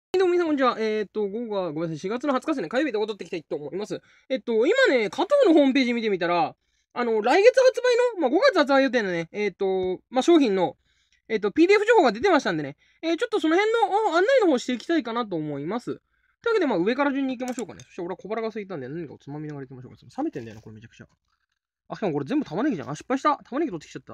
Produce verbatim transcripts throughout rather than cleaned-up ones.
どうも皆さんこんにちは。えっと、午後はごめんなさい。しがつのはつかですね。火曜日で戻っていきたいと思います。えっと、今ね、加藤のホームページ見てみたら、あの、来月発売の、まあ、ごがつ発売予定のね、えっと、まあ、商品の、えっと、ピーディーエフ 情報が出てましたんでね、えーちょっとその辺のあ案内の方していきたいかなと思います。というわけで、まあ、上から順に行きましょうかね。そして俺は小腹が空いたんで、何かをつまみながら行きましょうか。冷めてんだよな、これめちゃくちゃ。あ、しかもこれ全部玉ねぎじゃん。あ、失敗した。玉ねぎ取ってきちゃった。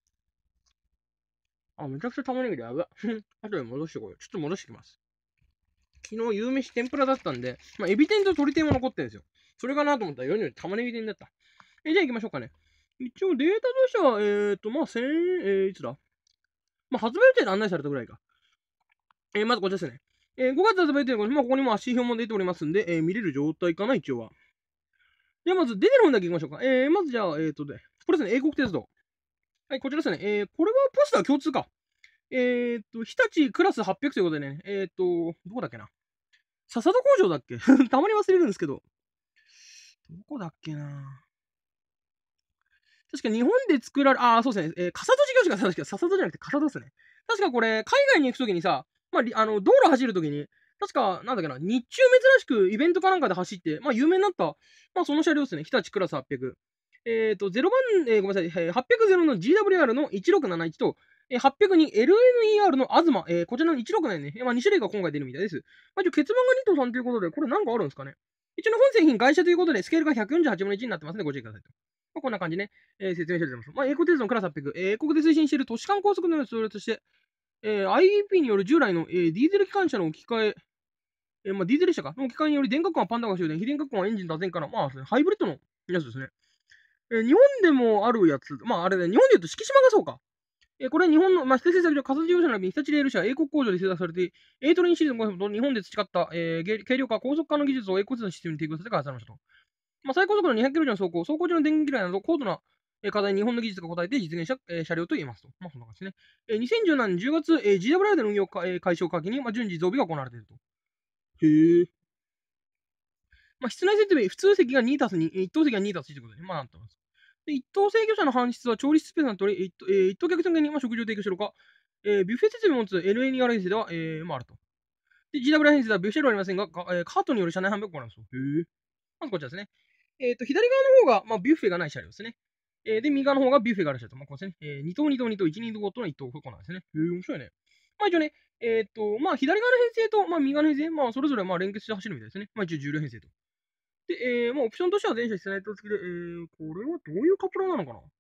あ、めちゃくちゃ玉ねぎでやべ。あとで戻してこよう。ちょっと戻してきます。昨日、夕飯天ぷらだったんで、まあ、エビ天と鶏天も残ってるんですよ。それかなと思ったら、世により玉ねぎ天だった。え、じゃあ行きましょうかね。一応、データとしては、えーと、まあ、せん、えー、いつだまあ、発売予定で案内されたぐらいか。えー、まずこちらですね。えー、ごがつ発売予定の、まあ、ここにも足表も出ておりますんで、えー、見れる状態かな、一応は。では、まず出てる本だけ行きましょうか。えー、まずじゃあ、えーと、で、これですね、英国鉄道。はい、こちらですね。えー、これはポスター共通か。えーと、日立クラスはっぴゃくということでね、えーと、どこだっけな。笹戸工場だっけたまに忘れるんですけど。どこだっけな。確か日本で作られ、ああ、そうですね。えー、笠戸事業者が確か、笹戸じゃなくて笠戸ですね。確かこれ、海外に行くときにさ、まあ、あの、道路走るときに、確か、なんだっけな、日中珍しくイベントかなんかで走って、まあ、有名になった、まあ、その車両ですね。日立クラスはっぴゃく。えっ、ー、と、ゼロばん、えー、ごめんなさい、えー、はっぴゃくの ジーダブリューアール のいちろくなないちと、えー、はっぴゃくに エルエヌイーアール の東、えー、こちらのいちろくななね、まあ、に種類が今回出るみたいです。まあ、一応、結番がにとさんということで、これなんかあるんですかね。一応の本製品外車ということで、スケールがひゃくよんじゅうはちぶんのいちになってますので、ご注意くださいと。まあ、こんな感じね。えー、説明しております。まあ、英国鉄道のクラスはっぴゃく、えー、英国で推進している都市間高速のそれとして、えー、アイイーピー による従来の、えー、ディーゼル機関車の置き換え、えー、まあ、ディーゼル車かの置き換えにより、電化管はパンダが終電、非電化管はエンジン脱線から、まあ、ハイブリッドのやつですね。えー、日本でもあるやつ、まあ、あれね、日本で言うと敷島がそうか。えー、これは日本の、まあ、非製作上、火事業者並びに日立レール社、英国工場で製作されて、エイトリンシリーズごひゃくと日本で培った、えー、軽量化、高速化の技術を英国のシステムに提供させて開発されましたと。まあ、最高速度にひゃくキロ以上の走行、走行中の電気機など高度な課題に日本の技術が応えて実現した、えー、車両と言えますと。まあ、そんな感じですね。えー、にせんじゅうななねんじゅうがつ、えー、ジーダブリューアール での運用か、えー、開始を鍵に、まあ、順次増備が行われていると。へえ。まあ、室内設備、普通席がにたすに、一等席がにたすいちということで、ね、まあ、なってます。で、一等制御車の搬出は調理スペースになっており、一等,、えー、一等客向けに、まあ、食事を提供しろか、えー、ビュッフェ設備を持つ エルエー にアール 編成では、えー、まあ、あると。で、ジーダブリューアール 編成ではビュッフェ車両はありませんが、えー、カートによる車内販売を行いますと。へえ。まずこちらですね。えっ、ー、と、左側の方が、まあ、ビュッフェがない車両ですね。えー、で、右側の方がビュッフェがある車両と。まあ、こうですね。えー、に等、に等、に等、いち、に等とのいち等、こうなんですね。へえー、面白いね。まあ、一応ね、えっ、ー、と、まあ、左側の編成と、まあ、右側の編成、まあ、それぞれ、まあ、連結して走るみたいですね。まあ、一応、重量編成と。で、えー、まあ、オプションとしては全車室内灯付きで、えー、これはどういうカプラーなのかなち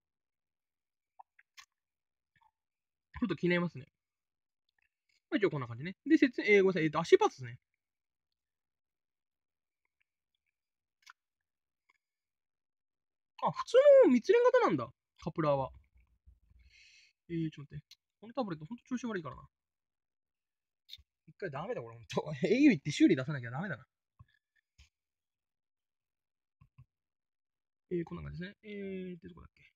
ょっと気になりますね。まあ、一応こんな感じね。で、説、えー、ごめんなさい、えっ、ー、と、足パスですね。あ、普通の密連型なんだ。カプラーは。えー、ちょっと待って。このタブレット、ほんと調子悪いからな。一回ダメだ、これ、ほんと。au 行って修理出さなきゃダメだな。えー、こんな感じですね。えー、ってどこだっけ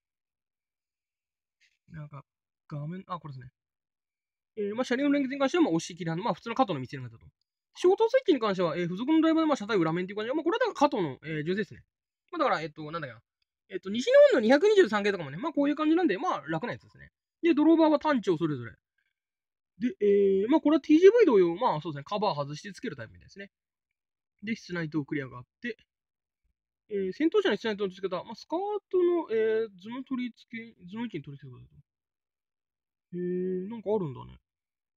なんか、画面、あ、これですね。えー、まあ、車両の連結に関しては、まあ、押し切り派の、まあ、普通の加藤の密連型と。ショートスイッチに関しては、えー、付属のドライバーで、まあ、車体裏面っていう感じで、まあ、これはだから加藤の、えー、純正ですね。まあ、だから、えっと、なんだっけな。えっと、西日本のにひゃくにじゅうさん系とかもね、まあ、こういう感じなんで、まあ、楽なやつですね。で、ドローバーは単調それぞれ。で、えー、まあ、これは ティージーブイ 同様、まあ、そうですね、カバー外してつけるタイプみたいですね。で、室内灯クリアがあって、えー、戦闘車の室内灯の付け方、まあ、スカートの、えー、図の取り付け、図の位置に取り付け方だと。へえー、なんかあるんだね。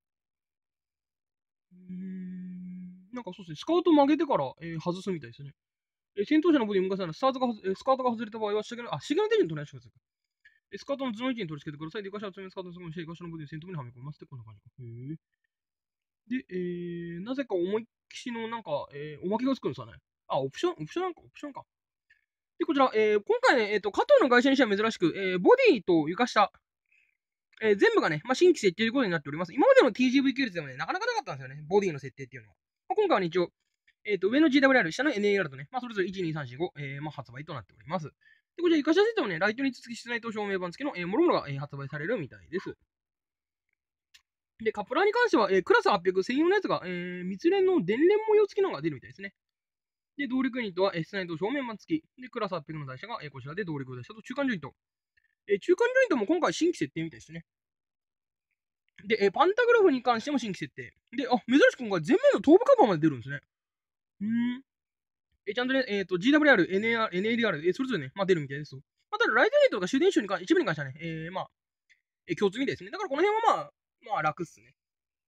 うーん、なんかそうですね、スカート曲げてから、えー、外すみたいですね。えー、戦闘車のボディに向かせなら、スタートが、えー、スカートが外れた場合は、下の、あ、シグナル手順に取り出してください。えー、スカートの図の位置に取り付けてください。で、ガシャを積みスカートのそこにして、ガシャのボディに先頭にはめ込みますって、こんな感じか。へえ。で、えー、なぜか思いっきしの、なんか、えー、おまけがつくんですかね。あ、オプション、オプションなんか、オプションか。で、こちら、えー、今回ね、えっ、ー、と、加藤の会社にしては珍しく、えー、ボディと床下、えー、全部がね、まあ、新規設定ということになっております。今までの ティージーブイ 系列でもね、なかなかなかったんですよね。ボディの設定っていうのは。まあ、今回は、ね、一応、えっ、ー、と、上の ジーダブリューアール、下の エヌエーアール とね、まあ、それぞれいち、に、さん、よん、ご、えー、まあ、発売となっております。で、こちら、床下設定もね、ライトにつき室内灯証明版付きの、えー、もろもろが、えー、発売されるみたいです。で、カプラーに関しては、えー、クラスはっぴゃく専用のやつが、えー、密連の電連模様付きのが出るみたいですね。で、動力ユニットは、えー、室内灯正面版付き。で、クラスはっぴゃくの台車が、えー、こちらで動力を出したと中間ジョイント。えー、中間ジョイントも今回新規設定みたいですね。 で、えーパンタグラフに関しても新規設定。で、あ、珍しく今回全面の頭部カバーまで出るんですね。うーん。えーちゃんとね、えっ、と、ジーダブリューアール、エヌエーアール、エヌエーディーアール、えーそれぞれね、まあ出るみたいですと。まあ、ただ、ライトネットとか終電集に関一部に関してはね、えー、まあ、えー共通みたいですね。だからこの辺はまあ、まあ楽っすね。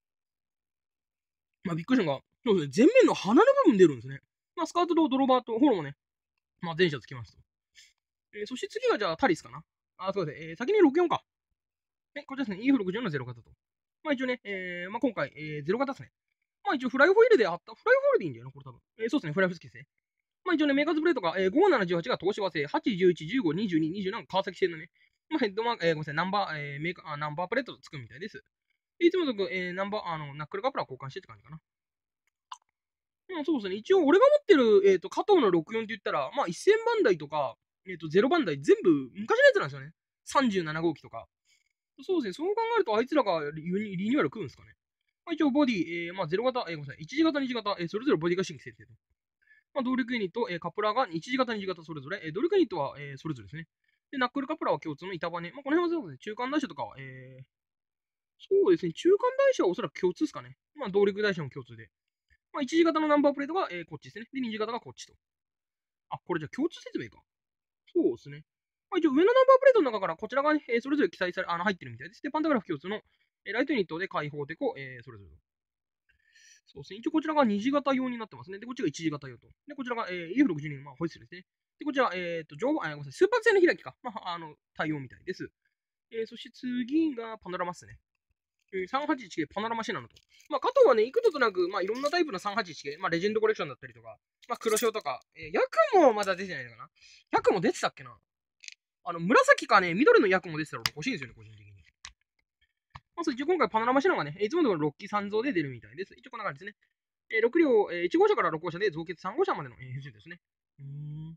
まあびっくりしたのが、そうですね、前面の鼻の部分出るんですね。まあスカートとドローバーとホロもね、まあ前者つきますと。えー、そして次がじゃあタリスかな。あ、そうですね。えー、先にろくじゅうよんか。え、こちらですね。イーエフろくじゅうよん のゼロ型と。まあ一応ね、えー、まあ今回、えー、ゼロ型ですね。まあ一応フライホイールであった、フライホイールでいいんだよな、これ多分。えー、そうですね、フライフ好きですね。まあ一応ね、メーカーズプレートが、えー、ご、なな、じゅうはちが東芝製、はち、じゅういち、じゅうご、にじゅうに、にじゅうなな川崎製のね、まあヘッドマーク、えー、ごめんなさい、ナンバー、えー、メーカー、あナンバープレートつくみたいです。いつもとく、えー、ナンバー、あの、ナックルカプラー交換してって感じかな。うん、そうですね。一応、俺が持ってる、えっ、と、加藤のろくじゅうよんって言ったら、まあ、せん番台とか、えっ、と、ゼロ番台、全部昔のやつなんですよね。さんじゅうなな号機とか。そうですね。そう考えると、あいつらがリリニューアル食うんですかね。まあ、一応、ボディ、えー、まあ、ゼロ型、えー、ごめんなさい。いちじ型、にじ型、えー、それぞれボディが新規設定と。まあ、動力ユニット、えー、カプラーがいちじ型、にじ型、それぞれ。えー、動力ユニットは、えー、それぞれですね。で、ナックルカプラーは共通の板バネ。まあ、この辺はそうですね。中間台車とかは、えー、そうですね。中間台車はおそらく共通ですかね。まあ、動力台車も共通で。まあ、いちじ型のナンバープレートが、えー、こっちですね。で、にじ型がこっちと。あ、これじゃあ共通説明か。そうですね。まあ、一応上のナンバープレートの中からこちらが、ね、えーそれぞれ記載され、あの入ってるみたいです。で、パンタグラフ共通の、えーライトユニットで開放デコ、えーそれぞれ。そうですね。一応こちらがにじ型用になってますね。で、こっちがいちじ型用と。で、こちらが、えー、イーエフろくじゅうに、まあ、ホイッスルですね。で、こちら、えっ、と、上、あ、ごめんなさい、スーパー製の開きか。まあ、あの、対応みたいです。えーそして次がパノラマっすね。えーさんはちいち系パノラマシナノと。まあ、加藤はね、幾度となく、まあ、いろんなタイプのさんはちいち系、まあ、レジェンドコレクションだったりとか、まあ、黒潮とか、えー、ヤクもまだ出てないのかな。ヤクも出てたっけな。あの、紫かね、緑のヤクも出てたら欲しいんですよね、個人的に。まあ、そう、一応今回パノラマシナノがね、いつものろっき三増で出るみたいです。一応こんな感じですね。えー、ろく両、えー、いち号車からろく号車で増結さん号車までの、えー、不順ですね。うーん。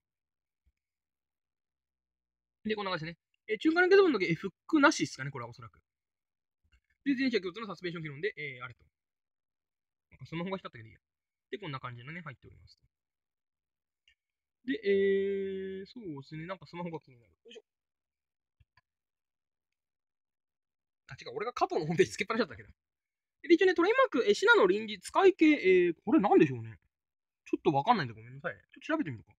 で、こんな感じですね。えー、中間連結分の時、えー、フックなしですかね、これはおそらく。で、全車共通のサスペンション機能で、えー、あれと。なんかスマホが光ったけどいいや。で、こんな感じのね、入っておりますと。で、えー、そうですね、なんかスマホが気になる。よいしょ。あ、違う、俺が加藤のホームページつけっぱなしだったけど。で、一応ね、トレイマーク、えー、シナの臨時使い系、えー、これなんでしょうね。ちょっとわかんないんでごめんなさい。ちょっと調べてみるか。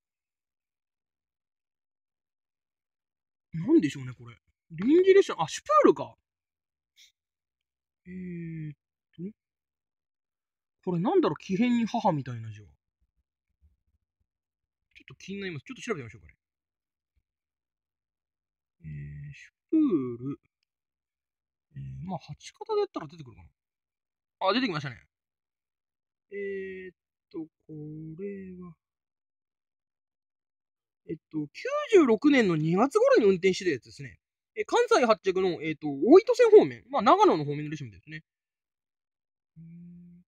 なんでしょうね、これ。臨時列車、あ、シュプールか。えーっと、これなんだろう、奇変に母みたいな字は。ちょっと気になります。ちょっと調べてみましょうかね。えー、シュプール。えー、まあ、はち型でやったら出てくるかな。あ、出てきましたね。えーっと、これは、えっと、きゅうじゅうろくねんのにがつ頃に運転してたやつですね。え関西発着の、えっと、大糸線方面。まあ、長野の方面の列車みたいですね。うーん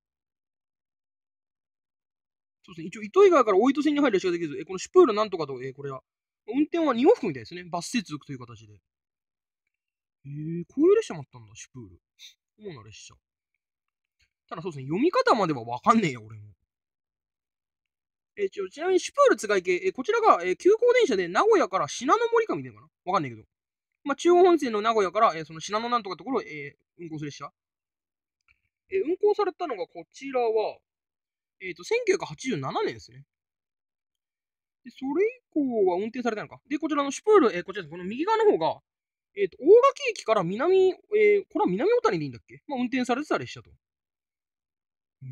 そうですね。一応、糸魚川から大糸線に入る列車ができず、えこのシュプールなんとかと、えこれは、運転はに往復みたいですね。バス接続という形で。えー、こういう列車もあったんだ、シュプール。主な列車。ただそうですね、読み方まではわかんねえよ、俺も。えーちょちなみに、シュプール津い系、えーこちらが、えー急行電車で名古屋から信濃森かみたいなのかなわかんないけど。まあ、中央本線の名古屋から、えーその信濃なんとかところを、えー運行する列車。えー運行されたのがこちらは、えっ、と、せんきゅうひゃくはちじゅうななねんですね。で、それ以降は運転されたのか。で、こちらのシュプール、えーこちらです。この右側の方が、えっ、と、大垣駅から南、えーこれは南小谷でいいんだっけまあ、運転されてた列車と。うー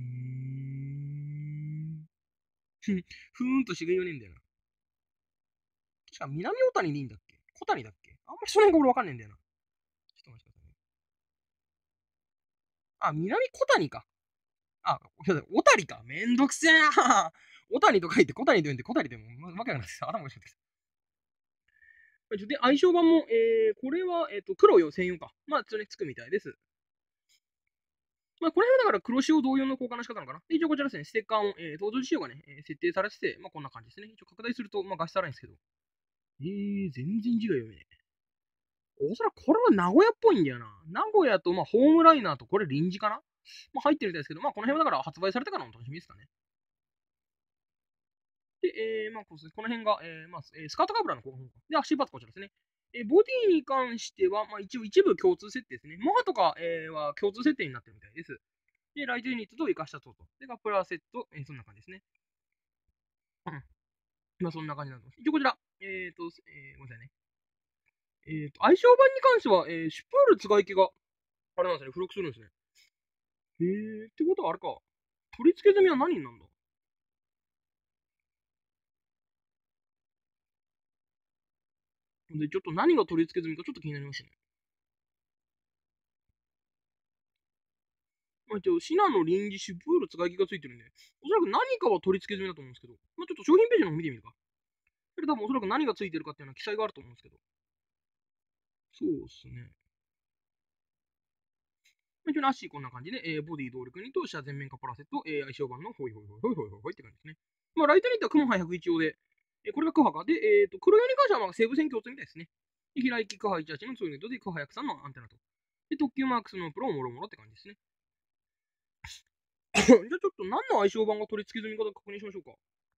ん。ふん、ふーんとしげよねえんだよな。確か南小谷でいいんだっけ小谷だっけあんまりその辺が俺わかんねえんだよな。ちょっと待ってくださいね。あ、南小谷か。あ、小谷か。めんどくせえな。小谷と書いて小谷と言うんで小谷でもわけわかんないです。頭がしまってきた。で、相性版も、えー、これは、えっ、と、黒よ専用か。まあ、それつくみたいです。まあ、この辺はだから黒潮同様の交換の仕方なのかな。で、一応こちらですね、ステッカーを、えー、登場仕様がね、えー設定されてて、まあ、こんな感じですね。一応拡大すると、まあ、画質荒いんですけど。えー、全然字が読めねえ。おそらくこれは名古屋っぽいんだよな。名古屋と、まあ、ホームライナーと、これ臨時かなまあ、入ってるみたいですけど、まあ、この辺はだから発売されてからの楽しみですかね。で、えー、まあ、この辺が、えー、まあ、スカートカブラの交換で、足パッドこちらですね。 えーボディに関しては、まあ、一応一部共通設定ですね。モハとか、えーは共通設定になってるみたいです。で、ライトユニットと生かしたソート。で、カップラーセット、えーそんな感じですね。うん。まあ、そんな感じになってます。一応こちら、えっ、ー、と、えー、ごめんなさいね。えっ、ー、と、相性版に関しては、えー、シュプール使い気が、あれなんですね、付録するんですね。へえー、ってことはあれか。取り付け済みは何になんだ。で、ちょっと何が取り付け済みかちょっと気になりますね。まあ、一応、シナの臨時シュプール使い気がついてるんで、おそらく何かは取り付け済みだと思うんですけど、まあ、ちょっと商品ページの方見てみるか。それ多分おそらく何がついてるかっていうのは記載があると思うんですけど。そうっすね。まあ、一応、アッシーこんな感じで、えー、ボディ動力にと下全面カパラセット、えー、相性版のホイホイホイホイホイホイホイって感じですね。まあ、ライトニットはクモハひゃくいち用で、えー、これがクハカで、えっ、ー、と、黒用に関してはまあ西武線共通みたいですね。で、平行きクハいちはちのツーユニットでクハひゃくさんのアンテナと。で、特急マークスのプロもろもろって感じですね。じゃあちょっと何の相性版が取り付け済みか確認しましょうか。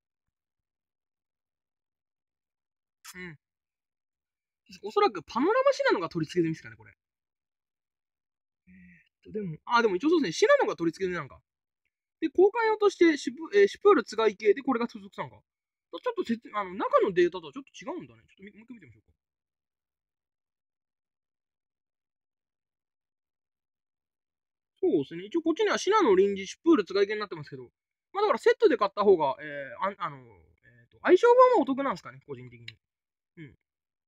うん。おそらくパノラマシナノが取り付け済みですかね、これ。えー、っと、でも、あ、でも一応そうですね。シナノが取り付け済みなんか。で、交換用としてシュプ、えーシュプールつがい系でこれが付属したんか。ちょっと説あの中のデータとはちょっと違うんだね。ちょっともう一回見てみましょうか。そうですね。一応こっちにはシナノ臨時シュプールつがい系になってますけど、まあだからセットで買った方が、えー、ああの、えー、と相性版はお得なんですかね、個人的に。うん。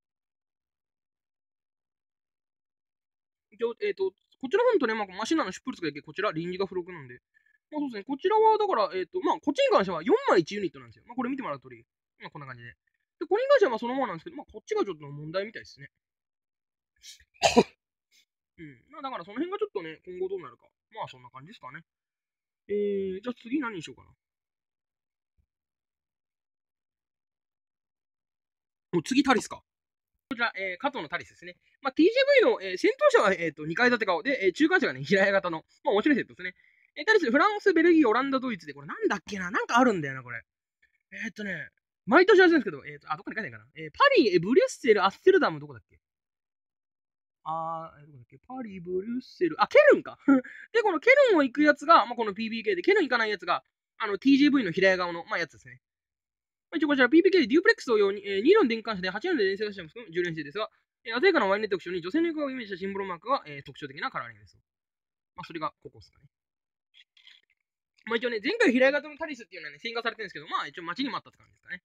一応、えっ、と、こちら本とね、まあ、マシナのシュプールつがい系、こちら臨時が付録なんで、まあそうですね、こちらはだから、えっ、と、まあこっちに関してはよんまいいちユニットなんですよ。まあこれ見てもらう通り、まあこんな感じで。で、これに関してはまあそのままなんですけど、まあこっちがちょっと問題みたいですね。うん。まあだからその辺がちょっとね、今後どうなるか。まあそんな感じですかね。えー、じゃあ次何にしようかな。もう次タリスか。こちら、えー、加藤のタリスですね。まあ ティージェーブイ の、えー戦闘車は、えー、とにかい建て顔で、えー中間車がね、平屋型の、まあ面白いセットですね。えー、タリス、フランス、ベルギー、オランダ、ドイツで、これなんだっけな、なんかあるんだよな、これ。えー、っとね、毎年やるんですけど、えー、っと、あ、どこに書いてないかな。えー、パリ、えーブリュッセル、アステルダム、どこだっけ。あー、えーどこだっけ。パリ、ブリュッセル、あ、ケルンか。で、このケルンを行くやつが、まあ、この ピービーケー で、ケルン行かないやつが、あの、ティージェーブイ の平屋顔の、まあ、やつですね。まあ、一応こちら ピービーケー でデュープレックス同様に、えー、に論電換車ではち論で連成させてますじゅう連成ですが、えー、鮮やかなワインレッド特徴に女性の横をイメージしたシンボルマークが、えー、特徴的なカラーリングです。まあ、それがここですかね。まあ、一応ね、前回平屋型のタリスっていうのはね、線化されてるんですけど、まあ、一応待ちに待ったって感じですかね。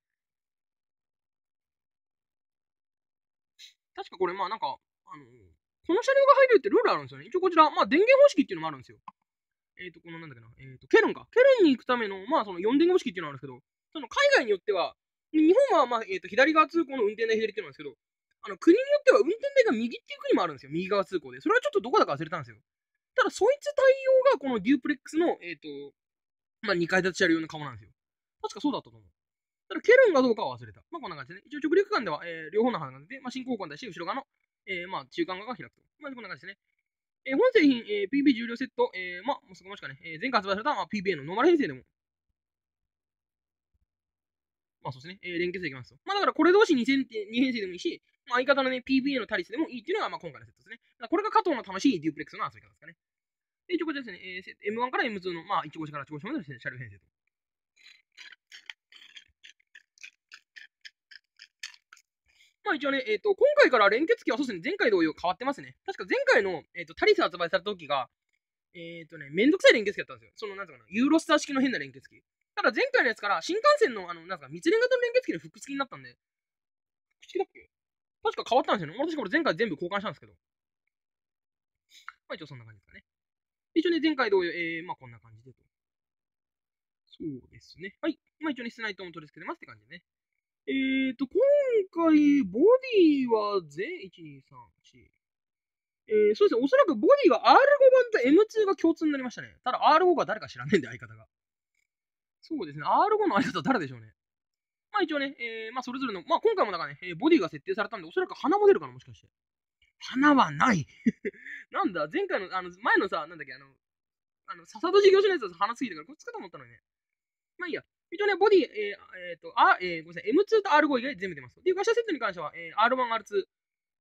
確かこれ、まあなんか、あのこの車両が入るってルールあるんですよね。一応こちら、まあ電源方式っていうのもあるんですよ。えっ、ー、と、このなんだっけな、えっ、ー、と、ケルンか。ケルンに行くための、まあそのよん電方式っていうのがあるんですけど、その海外によっては、日本はまあ、えっ、ー、と、左側通行の運転台左っていうのなんですけど、あの、国によっては運転台が右っていう国もあるんですよ。右側通行で。それはちょっとどこだか忘れたんですよ。ただ、そいつ対応がこのデュープレックスの、えっ、と、まあにかい建て車両の顔なんですよ。確かそうだったと思う。ただ、ケルンがどうかは忘れた。まあ、こんな感じでね。一応、直陸間では、えー、両方の鼻が出て、まあ、進行間に対して後ろ側の、えー、まあ、中間側が開くと。まあ、こんな感じですね。えー、本製品、えー、ピービー 重量セット、えー、まあ、もうそこもしかね、えー、前回発売された、まあ、ピービーエー のノーマル編成でも、まあ、そうですね、えー、連結できますと。まあ、だから、これ同士に編成でもいいし、まあ、相方のね、ピービーエー のタリスでもいいっていうのが、まあ、今回のセットですね。これが加藤の楽しいデュープレックスの遊び方ですかね。で、一応こちらですね、えー、エムワン から エムツー の、まあ、いち号車からはち号車までの車両編成と。まあ一応ね、えっ、ー、と、今回から連結機はそうですね、前回同様変わってますね。確か前回の、えーと、タリス発売された時が、えっ、ー、とね、めんどくさい連結機だったんですよ。その、なんとかな、ユーロスター式の変な連結機。ただ前回のやつから新幹線の、あの、なんか密連型の連結機の複付きになったんで、複付きだっけ。確か変わったんですよね。私これ前回全部交換したんですけど。まあ一応そんな感じですかね。一応ね、前回同様、えー、まあこんな感じでと。そうですね。はい。まあ一応ね、室内灯も取り付けてますって感じでね。えーと、今回、ボディは全、いち、に、さん、よん、えー、そうですね、おそらくボディは アールファイブ 版と エムツー が共通になりましたね。ただ アールファイブ が誰か知らねえんで、相方が。そうですね、アールファイブ の相方誰でしょうね。まあ一応ね、えー、まあそれぞれの、まあ今回もだからね、えーボディが設定されたんで、おそらく花も出るかな、もしかして。花はないなんだ、前回の、あの、前のさ、なんだっけ、あの、あの、笹戸事業所のやつは花ついてから、こっちかと思ったのにね。まあいいや。一応ね、ボディ、えー、えー、と、あ、えー、ごめんなさい、エムツー と アールファイブ 以外全部出ます。で、ガシャセットに関しては、えー、アールワン、アールツー、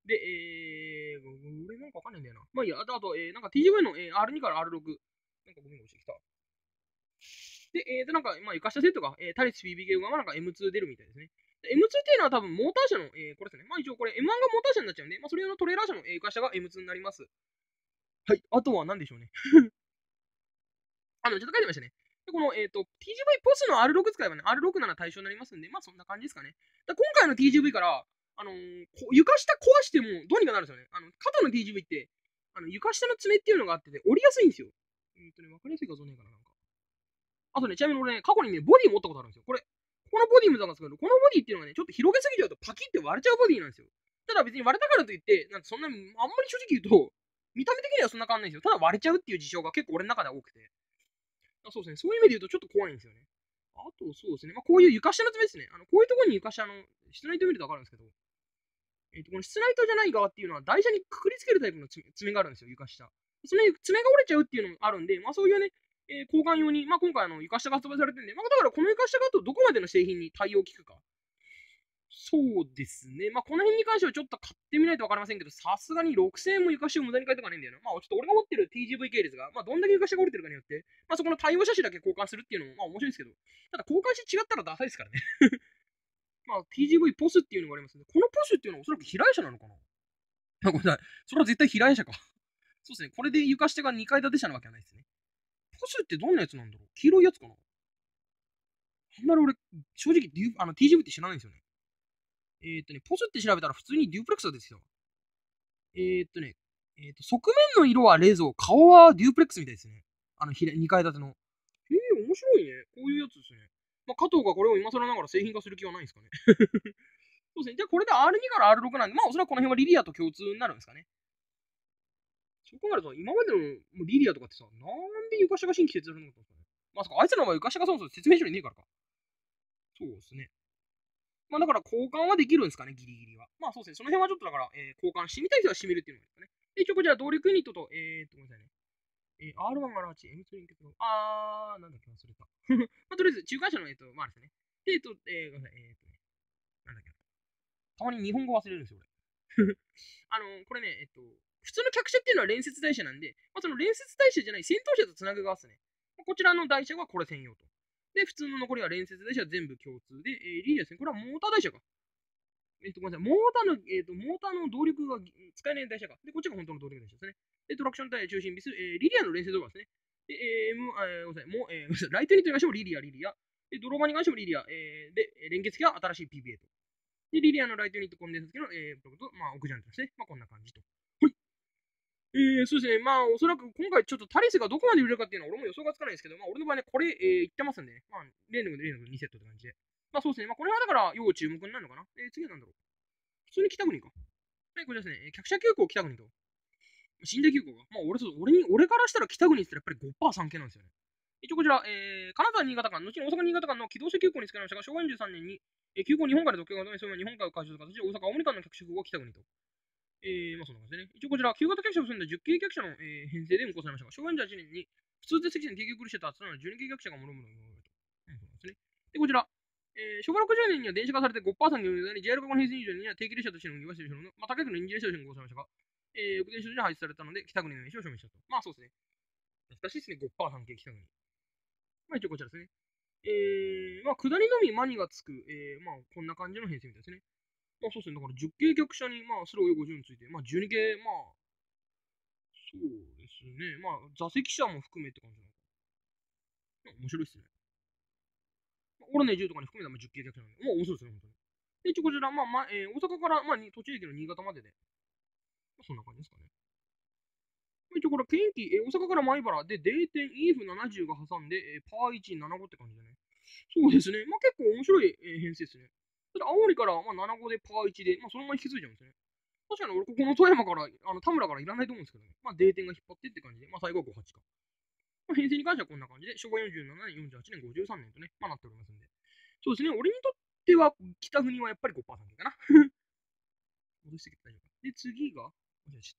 で、えー、俺なんかわかんないんだよな。まあいいや、あと、あとえー、なんか ティージーブイ の、えー、アールツー から アールシックス。なんかゴミが落ちてきた。で、えーと、なんか、まあ、床下セットが、えー、タリス ピービー 系が、まあ、なんか エムツー 出るみたいですね。エムツー っていうのは多分モーター車の、えー、これですね。まあ一応これ エムワン がモーター車になっちゃうんで、まあそれ用のトレーラー車の、えー、床下が エムツー になります。はい。あとは何でしょうね。あの、ちょっと書いてましたね。で、この、えっ、ー、と、ティージーブイ ポスの アールシックス 使えばね、アールシックス なら対象になりますんで、まあそんな感じですかね。だ今回の ティージーブイ から、あのー、床下壊してもどうにかなるんですよね。あの、肩の ティージーブイ って、あの、床下の爪っていうのがあってて、折りやすいんですよ。えっ、ー、とね、わかりやすい画像ねえかな、なんか。あとね、ちなみに俺ね、過去にね、ボディ持ったことあるんですよ。これ、ここのボディもなんですけど、このボディっていうのがね、ちょっと広げすぎちゃうとパキって割れちゃうボディなんですよ。ただ別に割れたからといって、なんかそんな、あんまり正直言うと、見た目的にはそんな変わんないんですよ。ただ割れちゃうっていう事象が結構俺の中では多くて。あそうですね。そういう意味で言うとちょっと怖いんですよね。あと、そうですね。まあ、こういう床下の爪ですね。あの、こういうところに床下の、室内と見るとわかるんですけど、えっ、と、この室内とじゃない側っていうのは台車にくくりつけるタイプの爪があるんですよ、床下。その爪が折れちゃうっていうのもあるんで、まあそういうね、えー交換用に、まあ今回あの床下が発売されてるんで、まあだからこの床下がとどこまでの製品に対応効くか。そうですね。まあこの辺に関してはちょっと買ってみないとわかりませんけど、さすがにろくせんえんも床下を無駄に買いとかねえんだよな。まあちょっと俺が持ってる ティージーブイ 系列が、まあどんだけ床下が折れてるかによって、まあそこの対応車種だけ交換するっていうのもまあ面白いんですけど、ただ交換して違ったらダサいですからね。まあ ティージーブイ ポスっていうのがありますね。このポスっていうのはおそらく平井車なのかな。あ、ごめんなさい。それは絶対平井車か。そうですね。これで床下がにかい建て車なわけはないですね。ポスってどんなやつなんだろう。黄色いやつかな。あんまり俺、正直デュあの ティージーブイ って知らないんですよね。えーっとね、ポスって調べたら普通にデュープレックスですよ。えーっとね、えーっと、側面の色はレゾ、顔はデュープレックスみたいですね。あの、にかい建ての。へえ、面白いね。こういうやつですね。まあ、加藤がこれを今更ながら製品化する気はないんですかね。そうですね。じゃあこれで アールツー から アールシックス なんで、まあおそらくこの辺はリリアと共通になるんですかね。そう考えると、今までのもうリリアとかってさ、なんで床下が新規設置されるのかったんですかね。まさかあいつらは床下がそもそも説明書にねえからか。そうですね。まあだから交換はできるんですかね、ギリギリは。まあそうですね。その辺はちょっとだから、えー、交換してみたい人はしてみるっていうのがいいですかね。で、一応こちら動力ユニットと、えーっと、ごめんなさいね。えー、アールワン、アールエイチ、エムツー 連結の、あー、なんだっけ、忘れた。まあとりあえず、中間車の、えーっと、まあですね。で、えーっと、えー、ごめんなさい、えーっとね、なんだっけな。たまに日本語忘れるんですよ、俺。あのー、これね、えっと、普通の客車っていうのは連接台車なんで、まあ、その連接台車じゃない先頭車とつなぐ側ですね。こちらの台車はこれ専用と。で、普通の残りは連接台車は全部共通で、えー、リーダーですね。これはモーター台車か。えっと、ごめんなさい。モーターの、えっと、モーターの動力が使えない台車か。で、こっちが本当の動力台車ですね。で、トラクションタイヤ中心ビス、えー、リリアの連接動画ですね。で、えー、M、えー、ごめんなさい。もう、えー、ライトニットに関してもリリア、リリア。で、ドローバーに関してもリリア。えー、で、連結機は新しい ピービーエー と。で、リリアのライトユニットコンデンサ機の、えー、と、まあ、オクジャントですね。まあ、こんな感じと。はい。えー、そうですね。まあ、おそらく今回ちょっとタリスがどこまで売れるかっていうのは俺も予想がつかないですけど、まあ、俺の場合ね、これ、えー、言ってますんでね。まあ、例の例のにセットって感じで。まあ、そうですね。まあ、これはだから、要注目になるのかな。えー、次は何だろう。普通に北国か。はい、これですね。客車急行北国と。寝台急行が。まあ、俺そう、俺に、俺からしたら北国って言ったらやっぱり ごパーセント 産経なんですよね。一応こちら、えー、金沢新潟間、後に大阪新潟間の機動車急行に使いましたが、昭和よんじゅうさんねんに、えー、急行日本から特許が認め、その日本海を開始する形で大阪、青森間の客車空港が北国と。えー、まあそんな感じでね。一応こちら、旧型客車を積んだじゅっけい客車の、えー、編成で運行されましたが、昭和よんじゅうはちねんに普通で席に提供苦しした集まるじゅうにけい客車がもろもろもろと。うん、そうなんですね。で、こちら、えー、昭和ろくじゅうねんには電子化されて ごパーセント 産業に ジェイアール 化の平成にじゅうねんには定期列車としての運用がしているの、まあ、高くの臨時列車として運行されましたが、えー、翌年に配置されたので、北国の名称を証明したと。まあそうですね。懐かしいですね、ごパーセント 産経北国。まあ一応こちらですね。えー、まあ下りのみマニがつく、えー、まあこんな感じの編成みたいですね。まあそうですね。だからじゅっけい客車に、まあ、それをご順ついて、まあじゅうにけい、まあ、そうですね。まあ、座席車も含めって感じなのかな。面白いっすね。まあ、オロネじゅうとかに含めたらじゅっけい客車なんで、まあ面白いですね、本当に。で、一応こちら、まあ、まあ、えー、大阪から、まあ、途中駅の新潟までで、まあ、そんな感じですかね。一応これ、近畿、えー、大阪から米原で、デーテン イーエフななじゅう が挟んで、えー、パーいちななごって感じでね。そうですね。まあ結構面白い、えー編成ですね。ただ、青森から、まあ、ななごでパーいちで、まあそのまま引き継いじゃうんですね。確かに俺、ここの富山から、あの田村からいらないと思うんですけどね。まあ、デーテンが引っ張ってって感じで、まあ、最後はごはちか。まあ、編成に関してはこんな感じで、昭和よんじゅうななねん、よんじゅうはちねん、ごじゅうさんねんとね、まあ、なっておりますんで。そうですね、俺にとっては、北国はやっぱり ごパーセント かな。戻してきて大丈夫か。で、次が、間違えちゃった。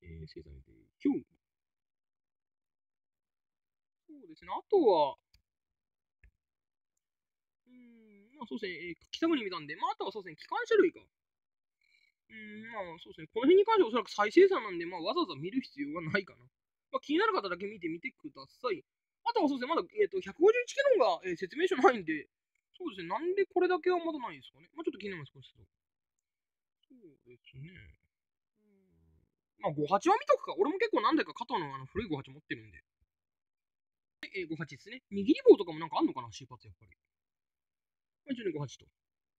えー、生産で、今日。そうですね、あとは、うーん、まあそうですね、えー北国見たんで、まああとはそうですね、機関車類か。 うーん、まあそうですね。この辺に関してはおそらく再生産なんで、まあわざわざ見る必要はないかな。まあ気になる方だけ見てみてください。あとはそうですね、まだ、えっ、と、ひゃくごじゅういち機能が、えー説明書ないんで、そうですね、なんでこれだけはまだないですかね。まあちょっと気になります、これちょっと。そうですね。うーんまあごじゅうはちは見とくか。俺も結構何台か加藤のあの古いごじゅうはち持ってるんで。えー、ごじゅうはちですね。握り棒とかもなんかあんのかな、シーパーツやっぱり。まあ一応ね、ごじゅうはちと。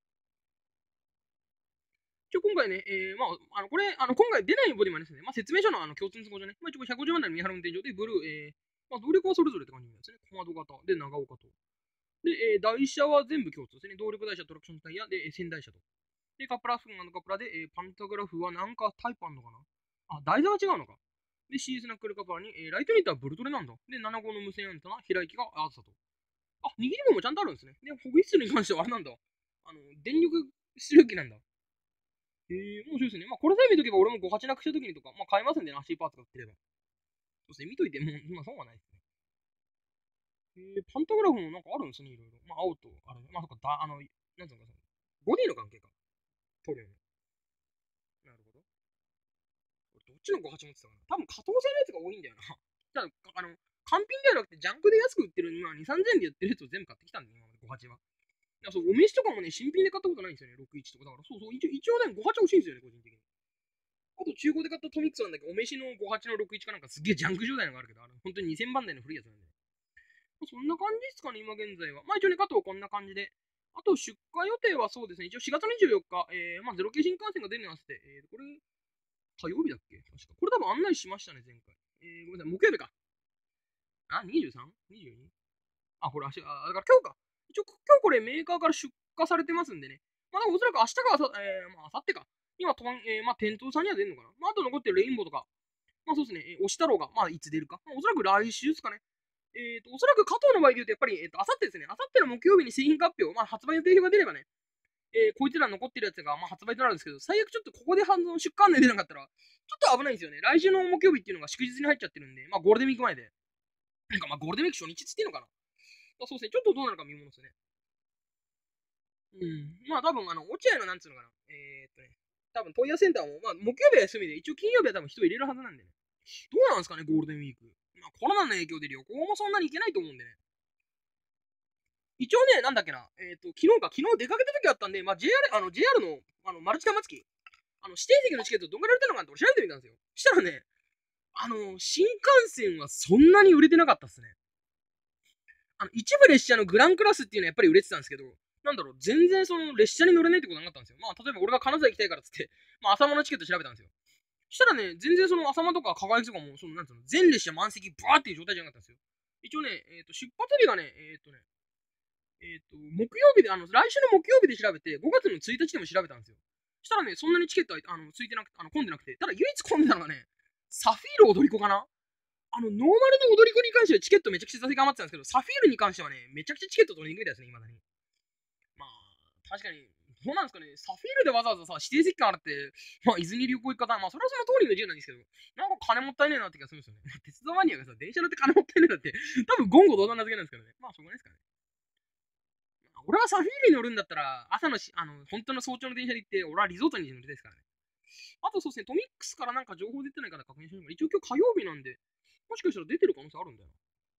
一応今回ね、えー、まあ、あの、これ、あの、今回出ないボディマンですね。まあ、説明書のあの共通の都合じゃね。まあ、一応ひゃくごじゅうまん台の見張る運転場で、ブルー、えー、まあ、動力はそれぞれって感じなんですね。小窓型で長岡と。で、えー、台車は全部共通ですね。動力台車、トラクションタイヤで、えー、先台車と。で、カプラーフンカプラで、えー、パンタグラフはなんかタイプあんのかなあ、台座が違うのか。で、シーズナックルカプラに、えー、ライトニットはブルトレなんだ。で、なな号の無線アンテナ、開きがアーサと。あ、握り棒もちゃんとあるんですね。で、保護室に関してはあれなんだ。あの、電力出力なんだ。えー、面白いですね。まあ、これさえ見とけば俺もごじゅうはちなくした時にとか、まあ、買えますんでね、足パーツが売ってれば。そうですね、見といても、まあ、損はないですね。えー、パンタグラフもなんかあるんですね、いろいろ。まあ、青と、あれ、まあ、そっか、だ、あの、なんつうのか、ボディの関係か。塗料の。なるほど。俺、どっちのごじゅうはち持ってたかな。多分、加藤製のやつが多いんだよな。ただ、あの、単品ではなくて、ジャンクで安く売ってる、まあ、に、さんぜんえんでやってるやつを全部買ってきたんで、今までごじゅうはちは。いや、そう、お飯とかもね、新品で買ったことないんですよね、ろくじゅういちとか。だから、そうそう、一応、一応ね、ごじゅうはち欲しいんですよね、個人的に。あと中古で買ったトミックスなんだけど、お飯のごじゅうはちのろくじゅういちかなんかすげえジャンク状態のがあるけど、あの本当ににせんばん台の古いやつなんで。そんな感じですかね、今現在は。まあ一応ね、加藤こんな感じで。あと出荷予定はそうですね、一応しがつにじゅうよっか、えー、まあゼロ系新幹線が出るに合わせて、えー、これ、火曜日だっけ確か。これ多分案内しましたね、前回。えー、ごめんなさい、木曜日か。あ、にじゅうさん?にじゅうに? あ、これ明日、あ、だから今日か。一応今日これメーカーから出荷されてますんでね。まあでもおそらく明日かあさ、えー、まあ明後日か。今、とえー、まあ店頭さんには出るのかな。まああと残ってるレインボーとか、まあそうですね、えー、押したろうが、まあいつ出るか。まあ、おそらく来週ですかね。えっ、と、おそらく加藤の場合で言うと、やっぱり、えっ、と、あさってですね、あさっての木曜日に製品発表、まあ発売予定表が出ればね、えー、こいつら残ってるやつが、まあ発売となるんですけど、最悪ちょっとここで反応出荷案内出なかったら、ちょっと危ないんですよね。来週の木曜日っていうのが祝日に入っちゃってるんで、まあゴールデンウィーク前で。なんかまあゴールデンウィーク初日つっていうのかな。まあ、そうですね、ちょっとどうなるか見ものですね。うん。まあ多分、あの、落合のなんつうのかな。えー、っとね、多分問い合わせセンターも、まあ木曜日は休みで、一応金曜日は多分人入れるはずなんでね。どうなんですかね、ゴールデンウィーク。まあコロナの影響で旅行もそんなに行けないと思うんでね。一応ね、なんだっけな、えっ、と、昨日か、昨日出かけた時あったんで、まあ、ジェイアール、あの、ジェイアール の、あの、マルチカマツキ、あの、指定席のチケットどんぐらい売れてるのかなって俺調べてみたんですよ。したらね、あの、新幹線はそんなに売れてなかったっすね。あの、一部列車のグランクラスっていうのはやっぱり売れてたんですけど、なんだろう、全然その列車に乗れないってことなかったんですよ。まあ、例えば俺が金沢行きたいからっつって、まあ、朝間のチケット調べたんですよ。したらね、全然その朝間とか輝きとかも、その、なんつうの、全列車満席バーっていう状態じゃなかったんですよ。一応ね、えっ、と、出発日がね、えっ、とね、えっ、と、木曜日で、あの、来週の木曜日で調べて、ごがつのついたちでも調べたんですよ。したらね、そんなにチケットは、あの、ついてなくて、あの、混んでなくて、ただ唯一混んでたのがね、サフィール踊り子かなあの、ノーマルの踊り子に関してはチケットめちゃくちゃ座席余ってたんですけど、サフィールに関してはね、めちゃくちゃチケット取りにくいですね、今だに。まあ、確かに、どうなんですかね、サフィールでわざわざさ、指定席券払って、まあ、伊豆に旅行行く方、まあ、それはその通りの自由なんですけど、なんか金もったいねえなって気がするんですよね。鉄道マニアがさ、電車乗って金もったいねえなって、多分言語道断な付けなんですけどね。まあ、しょうがないですかね。俺はサフィールに乗るんだったら、朝のし、あの、本当の早朝の電車で行って、俺はリゾートに乗りたいですからね。あとそうですね、トミックスからなんか情報出てないから確認しながら、一応今日火曜日なんで、もしかしたら出てる可能性あるんだよな。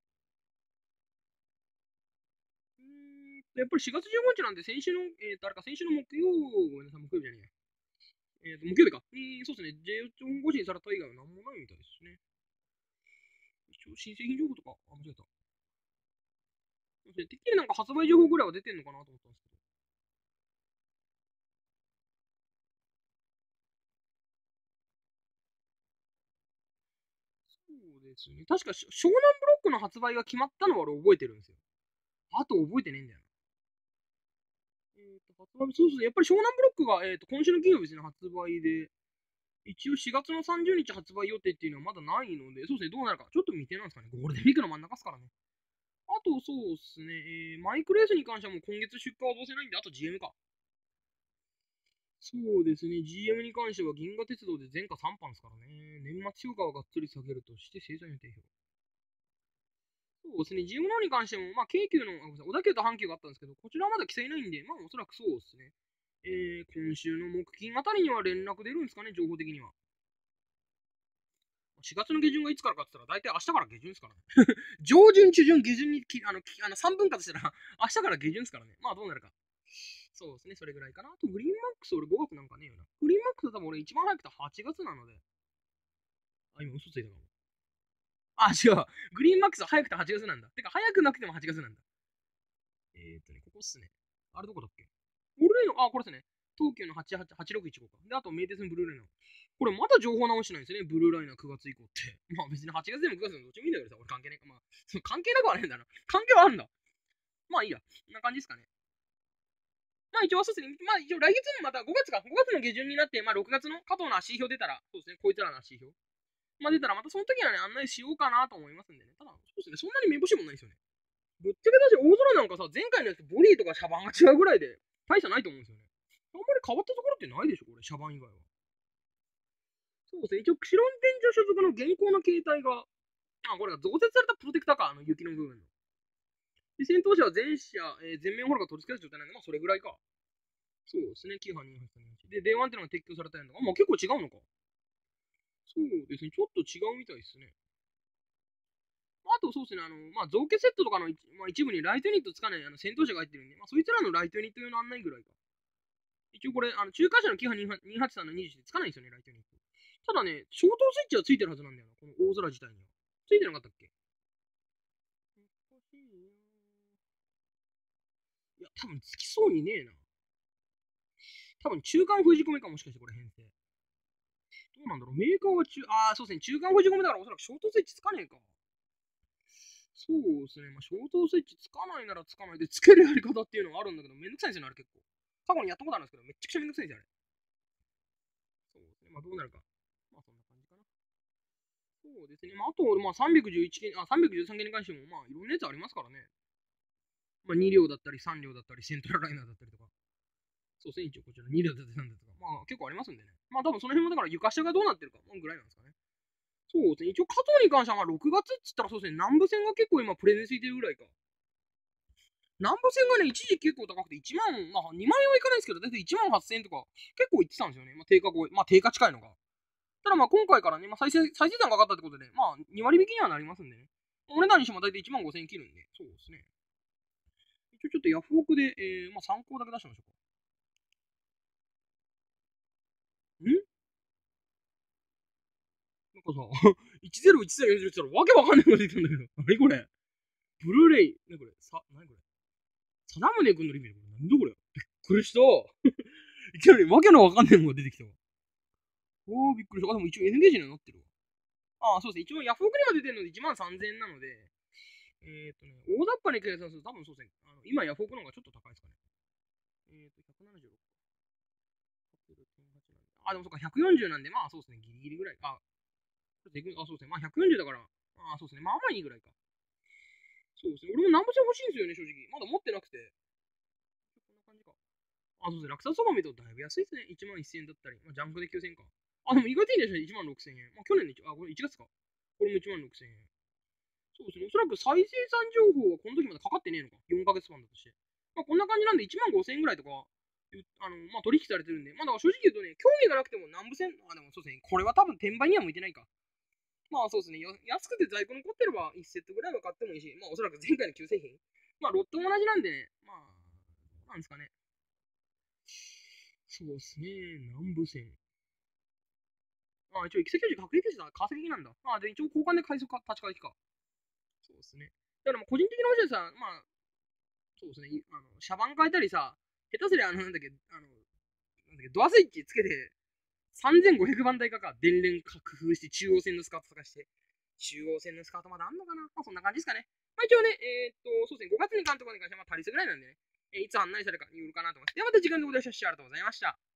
うーん、やっぱりしがつじゅうごにちなんで、先週の、えーと、あれか、先週の木曜、ごめんなさい、木曜日じゃねえや。えーと、木曜日か。に、そうですね、ジェイよん 更新された以外は何もないみたいですね。一応、新製品情報とか、あ、間違えた。てっきりなんか発売情報ぐらいは出てんのかなと思ったんですけど。そうですね。確か、湘南ブロックの発売が決まったのは俺覚えてるんですよ。あと覚えてねえんだよな。えーと、発売、そうそう、やっぱり湘南ブロックが、えーと、今週の金曜日ですね、発売で、一応しがつのさんじゅうにち発売予定っていうのはまだないので、そうですね、どうなるか、ちょっと未定なんですかね。ゴールデンウィークの真ん中ですからね。あと、そうですね、えーマイクレースに関してはもう今月出荷はどうせないんで、あと ジーエム か。そうですね、ジーエム に関しては銀河鉄道で前科さんばんですからね。年末評価をがっつり下げるとして生産予定表。そうですね、ジーエム の方に関しても、まあ、京急の、あごめんなさい小田急と阪急があったんですけど、こちらはまだ記載ないんで、まあ、おそらくそうですね。 えー、今週の木金あたりには連絡出るんですかね、情報的には。しがつの下旬がいつからかって言ったら、大体明日から下旬ですからね。上旬、中旬、下旬にきあのきあのさんぶん割したら、明日から下旬ですからね。まあどうなるか。そうですね、それぐらいかな。あと、グリーンマックス、俺ごがつなんかねえよな。グリーンマックスは多分俺一番早くてはちがつなので。あ、今嘘ついたかも。あ、違う。グリーンマックスは早くてはちがつなんだ。てか、早くなくてもはちがつなんだ。えーっとね、ここっすね。あれどこだっけ？ブルーレイの、あ、これですね。東急のはちはちはちろくいちごか。で、あと、名鉄のブルーレイの。これまだ情報直してないんですよね。ブルーライナーくがつ以降って。まあ別にはちがつでもくがつでもどっちもいいんだけどさ、俺関係ないか。まあ、関係なくはないんだな。関係はあるんだ。まあいいや。こんな感じですかね。まあ一応そうですね。まあ一応来月もまたごがつか。ごがつの下旬になって、まあろくがつの加藤の足表出たら、そうですね。こいつらの足表。まあ出たらまたその時はね、案内しようかなと思いますんでね。ただ、そうですね。そんなに目星もないですよね。ぶっちゃけだし、大空なんかさ、前回のやつボディとかシャバンが違うぐらいで、大差ないと思うんですよね。あんまり変わったところってないでしょ、これ、シャバン以外は。そうですね。一応、釧路運転所所属の現行の形態が、あ、これが増設されたプロテクターか、あの雪の部分の。で、戦闘車は全車、えー、全面ホロが取り付ける状態なんで、まあそれぐらいか。そうですね。キーハにはちさんにはち。で、デーワンっていうのが撤去されたやんのが、まあ結構違うのか。そうですね。ちょっと違うみたいですね。あとそうですね、あの、まあ、造形セットとかの一,、まあ、一部にライトユニットつかないあの戦闘車が入ってるんで、まあ、そいつらのライトユニット用の案内ぐらいか。一応これ、あの中華車のキハにはちさんのにじゅういちでつかないんですよね、ライトユニット。ただね、消灯スイッチはついてるはずなんだよな、この大空自体には。ついてなかったっけ？いや、多分つきそうにねえな。多分中間封じ込めかもしかしてこれ編成。どうなんだろう、メーカーが中、ああ、そうですね、中間封じ込めだからおそらく消灯スイッチつかねえか。そうですね、まあ、消灯スイッチつかないならつかないで、つけるやり方っていうのがあるんだけど、めんどくさいんですよね、あれ結構。過去にやったことあるんですけど、めっちゃくちゃめんどくさいんですよ、あれ。そうですね、まあどうなるか。まあそんな感じかな。そうですね、まああと、まあさんびゃくじゅういち件、あ、さんびゃくじゅうさん件に関しても、まあいろんなやつありますからね。まあに両だったりさん両だったり、セントラルライナーだったりとか。そうですね、一応こちらに両だったりさん両とか。まあ結構ありますんでね。まあ多分その辺もだから床下がどうなってるか、ぐらいなんですかね。そうですね、一応加藤に関してはまあろくがつっつったらそうですね、南部線が結構今プレゼンついてるぐらいか。南部線がね、一時結構高くていちまん、まあにまん円はいかないですけど、だいたいいちまんはっせんえんとか結構いってたんですよね。まあ定価超え、まあ定価近いのが。ただまあ今回からね、まあ再生、再生産がかかったってことで、まあに割引きにはなりますんでね。お値段にしても大体いちまんごせんえん切るんで、そうですね。一応ちょっとヤフオクで、えー、まあ参考だけ出してみましょうか。んなんかさ、いちゼロいちゼロよんゼロって言ったらわけわかんないのが出てきたんだけど。何これ？ブルーレイ。何これ？さ、何これ？貞宗君のリビング。何だこれ？びっくりした。いきなりわけのわかんないのが出てきたわ。おー、びっくりした。あ、でも一応 エヌゲージにはなってるわ。ああ、そうですね。一応ヤフオクには出てるのでいちまんさんぜんえんなので、えっ、ー、とね、大雑把に計算すると多分そうですね。あの今ヤフオクの方がちょっと高いですかね。えっ、ー、と、ひゃくななじゅうろくか。あ、でもそっか、ひゃくよんじゅうなんで、まあそうですね。ギリギリぐらい。あ、あ、そうですね。まあひゃくよんじゅうだから、あ、そうですね。まあまあいいぐらいか。そうですね。俺も南部線欲しいんですよね、正直。まだ持ってなくて。こんな感じか。あ、そうですね。落札そば見るとだいぶ安いですね。いちまんせんえんだったり。まあ、ジャンクできゅうせんえんか。あ、でも意外といいんですよね。いちまんろくせんえん。まあ去年のあ、これいちがつか。これもいちまんろくせんえん。そうですね。おそらく再生産情報はこの時までかかってねえのか。よんかげつスパンだとして。まあこんな感じなんでいちまんごせんえんぐらいとか、あの、まあ取引されてるんで。まあだから正直言うとね、興味がなくても南部線、あ、でもそうですね。これは多分転売には向いてないか。まあそうですね。安くて在庫残ってればいちセットぐらいは買ってもいいし、まあおそらく前回の旧製品。まあロットも同じなんでね。まあ、なんですかね。そうですね。南部線。あ、一応、育成教授、学歴教授だ。稼ぎなんだ。あ、で、一応、交換で回数か、立ち返りか。そうですね。だから、まあ、個人的な話でさ、まあ、そうですね。あの、シャバン変えたりさ、下手すりゃ、あの、なんだっけ、あの、なんだっけ、ドアスイッチつけて、さんぜんごひゃくばん台かか、電連か工夫して、中央線のスカートとかして、中央線のスカートまだあんのかな、まあ、そんな感じですかね。まあ、一応ね、えー、っと、そうですね、ごがつに関東に関しては、まあ、足りずぐらいなんでね、えー、いつ案内されるかによるかなと思います。ではまた時間でございました。ありがとうございました。